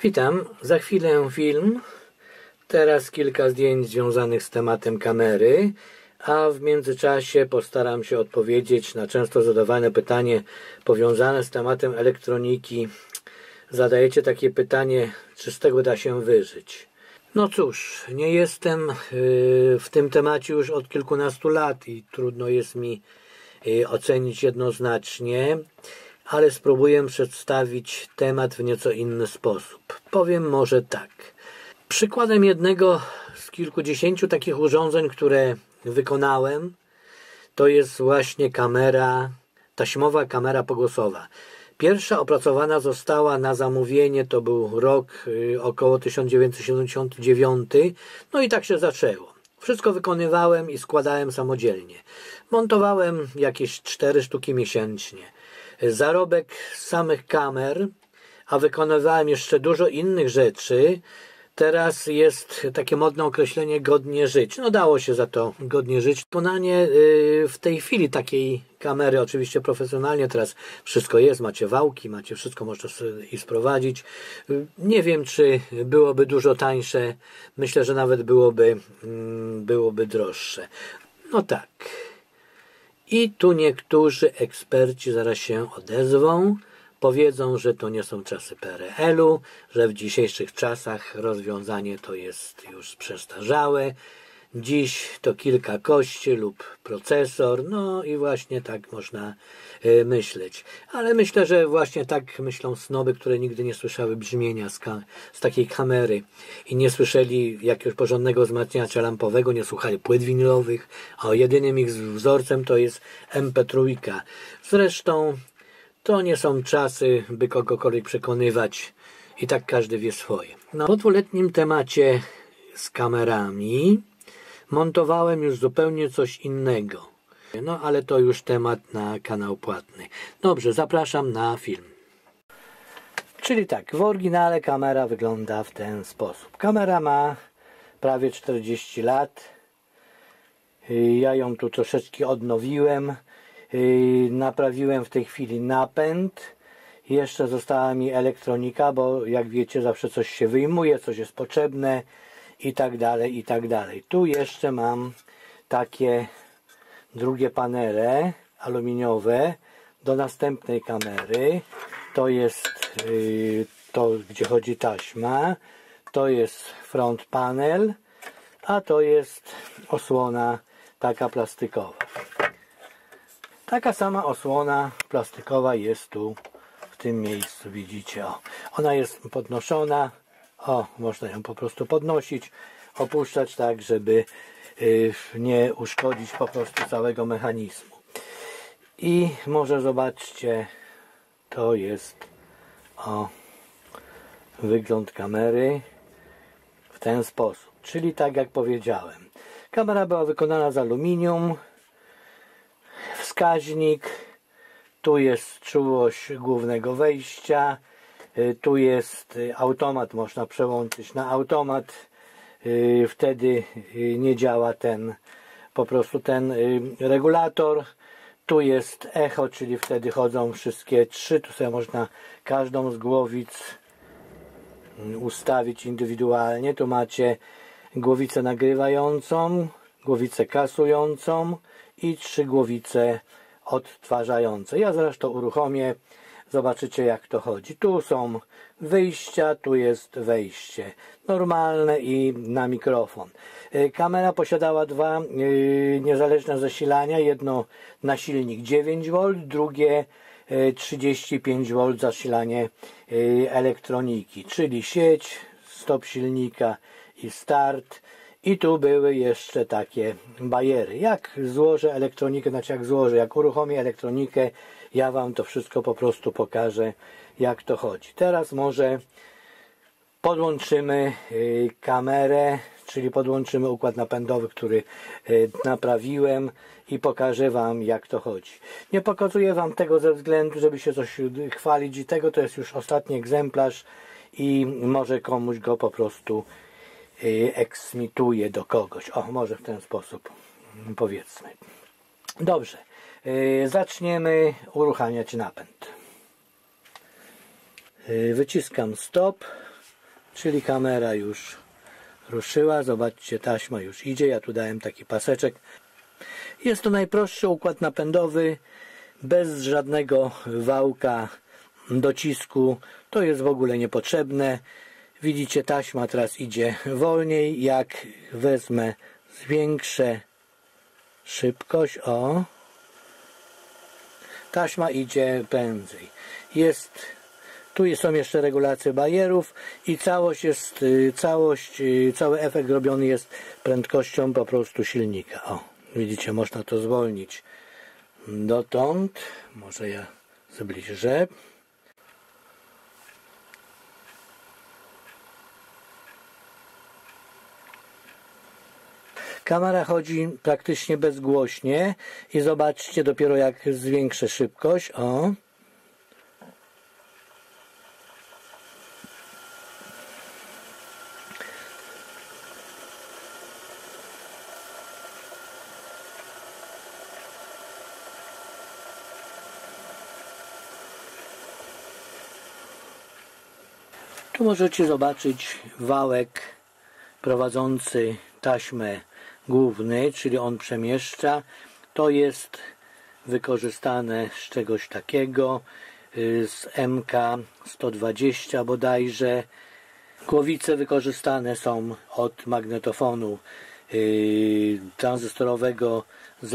Witam, za chwilę film, teraz kilka zdjęć związanych z tematem kamery, a w międzyczasie postaram się odpowiedzieć na często zadawane pytanie powiązane z tematem elektroniki. Zadajecie takie pytanie, czy z tego da się wyżyć? No cóż, nie jestem w tym temacie już od kilkunastu lat i trudno jest mi ocenić jednoznacznie, ale spróbuję przedstawić temat w nieco inny sposób. Powiem może tak. Przykładem jednego z kilkudziesięciu takich urządzeń, które wykonałem, to jest właśnie taśmowa kamera pogłosowa. Pierwsza opracowana została na zamówienie, to był rok około 1979, no i tak się zaczęło. Wszystko wykonywałem i składałem samodzielnie. Montowałem jakieś 4 sztuki miesięcznie. Zarobek z samych kamer, a wykonywałem jeszcze dużo innych rzeczy. Teraz jest takie modne określenie godnie żyć. No dało się za to godnie żyć. Wykonanie w tej chwili takiej kamery, oczywiście profesjonalnie, teraz wszystko jest, macie wałki, macie wszystko, można sobie i sprowadzić. Nie wiem, czy byłoby dużo tańsze. Myślę, że nawet byłoby droższe. No tak. I tu niektórzy eksperci zaraz się odezwą, powiedzą, że to nie są czasy PRL-u, że w dzisiejszych czasach rozwiązanie to jest już przestarzałe. Dziś to kilka kości lub procesor, no i właśnie tak można myśleć. Ale myślę, że właśnie tak myślą snoby, które nigdy nie słyszały brzmienia z takiej kamery i nie słyszeli jakiegoś porządnego wzmacniacza lampowego, nie słuchali płyt winylowych, a jedynym ich wzorcem to jest MP3. Zresztą to nie są czasy, by kogokolwiek przekonywać i tak każdy wie swoje. Po dwuletnim temacie z kamerami montowałem już zupełnie coś innego. No ale to już temat na kanał płatny. Dobrze, zapraszam na film. Czyli tak, w oryginale kamera wygląda w ten sposób. Kamera ma prawie 40 lat. Ja ją tu troszeczkę odnowiłem. Naprawiłem w tej chwili napęd. Jeszcze została mi elektronika, bo jak wiecie, zawsze coś się wyjmuje, coś jest potrzebne i tak dalej, i tak dalej. Tu jeszcze mam takie drugie panele aluminiowe do następnej kamery. To jest to, gdzie chodzi taśma. To jest front panel, a to jest osłona taka plastikowa. Taka sama osłona plastikowa jest tu w tym miejscu, widzicie. O, ona jest podnoszona. O, można ją po prostu podnosić, opuszczać tak, żeby nie uszkodzić po prostu całego mechanizmu. I może zobaczcie, to jest wygląd kamery w ten sposób. Czyli tak jak powiedziałem, kamera była wykonana z aluminium, wskaźnik, tu jest czułość głównego wejścia, tu jest automat, można przełączyć na automat, wtedy nie działa po prostu ten regulator. Tu jest echo, czyli wtedy chodzą wszystkie 3, tu sobie można każdą z głowic ustawić indywidualnie. Tu macie głowicę nagrywającą, głowicę kasującą i 3 głowice odtwarzające. Ja zresztą uruchomię, zobaczycie jak to chodzi. Tu są wyjścia, tu jest wejście normalne i na mikrofon. Kamera posiadała 2 niezależne zasilania, jedno na silnik 9V, drugie 35V zasilanie elektroniki, czyli sieć, stop silnika i start. I tu były jeszcze takie bajery. Jak złożę elektronikę, jak uruchomię elektronikę, ja Wam to wszystko po prostu pokażę, jak to chodzi. Teraz może podłączymy kamerę, czyli podłączymy układ napędowy, który naprawiłem i pokażę Wam, jak to chodzi. Nie pokazuję Wam tego ze względu, żeby się coś chwalić i tego, to jest już ostatni egzemplarz i może komuś go po prostu eksmituje do kogoś. O, może w ten sposób powiedzmy. Dobrze, zaczniemy uruchamiać napęd. Wyciskam stop czyli kamera już ruszyła. Zobaczcie, taśma już idzie. Ja tu dałem taki paseczek. Jest to najprostszy układ napędowy, bez żadnego wałka, docisku. To jest w ogóle niepotrzebne. Widzicie, taśma teraz idzie wolniej. Jak wezmę, zwiększę szybkość, taśma idzie prędzej. Tu są jeszcze regulacje bajerów i cały efekt robiony jest prędkością po prostu silnika. Widzicie, można to zwolnić dotąd. Może ja zbliżę. Kamera chodzi praktycznie bezgłośnie i zobaczcie, dopiero jak zwiększę szybkość, Tu możecie zobaczyć wałek prowadzący taśmę główny, czyli on przemieszcza. To jest wykorzystane z czegoś takiego, z MK120 bodajże. Głowice wykorzystane są od magnetofonu tranzystorowego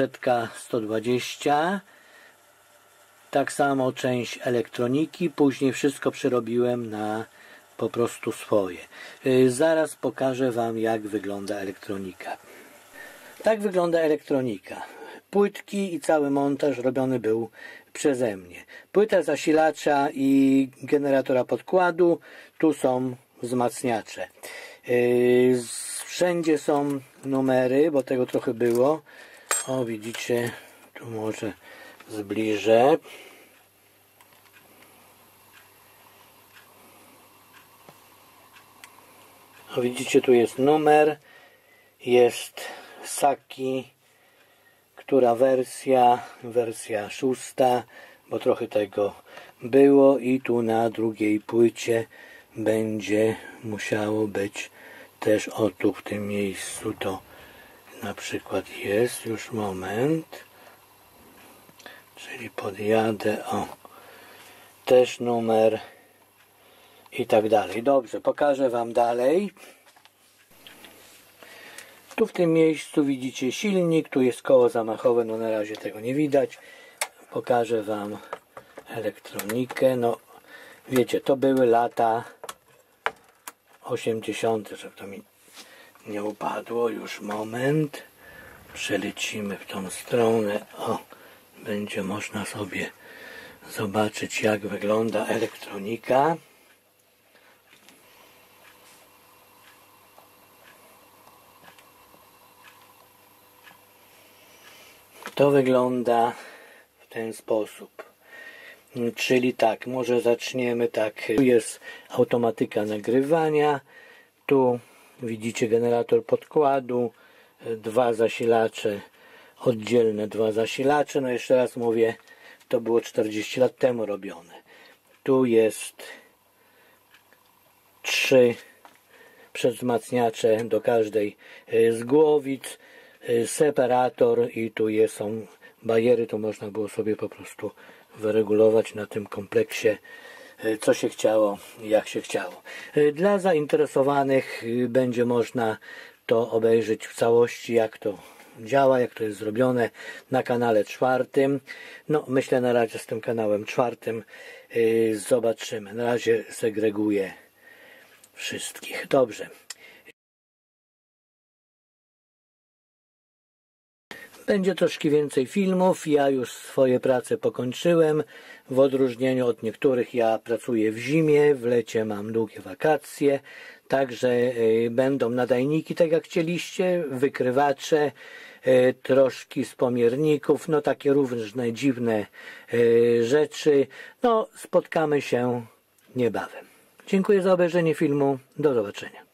ZK120. Tak samo część elektroniki. Później wszystko przerobiłem na po prostu swoje. Zaraz pokażę Wam, jak wygląda elektronika. Tak wygląda elektronika. Płytki i cały montaż robiony był przeze mnie. Płyta zasilacza i generatora podkładu. Tu są wzmacniacze. Wszędzie są numery, bo tego trochę było. Widzicie, tu może zbliżę. Widzicie, tu jest numer, jest Saki, która wersja 6, bo trochę tego było i tu na drugiej płycie będzie musiało być też, tu w tym miejscu to na przykład jest, już moment, czyli podjadę, też numer i tak dalej. Dobrze, pokażę Wam dalej. Tu w tym miejscu widzicie silnik, tu jest koło zamachowe, na razie tego nie widać. Pokażę Wam elektronikę. Wiecie, to były lata 80., żeby to mi nie upadło. Już moment. Przelecimy w tą stronę. Będzie można sobie zobaczyć, jak wygląda elektronika. To wygląda w ten sposób. Czyli tak, może zaczniemy tak. Tu jest automatyka nagrywania. Tu widzicie generator podkładu. Dwa zasilacze, oddzielne dwa zasilacze. Jeszcze raz mówię, to było 40 lat temu robione. Tu jest 3 przedwzmacniacze do każdej z głowic. Separator i tu są bajery, to można było sobie po prostu wyregulować na tym kompleksie, co się chciało, jak się chciało. Dla zainteresowanych będzie można to obejrzeć w całości, jak to działa, jak to jest zrobione na kanale 4. Myślę na razie z tym kanałem 4 zobaczymy. Na razie segreguję wszystkich. Dobrze. Będzie troszkę więcej filmów. Ja już swoje prace pokończyłem. W odróżnieniu od niektórych ja pracuję w zimie, w lecie mam długie wakacje. Także będą nadajniki, tak jak chcieliście, wykrywacze, troszkę z pomierników, takie różne dziwne rzeczy. Spotkamy się niebawem. Dziękuję za obejrzenie filmu. Do zobaczenia.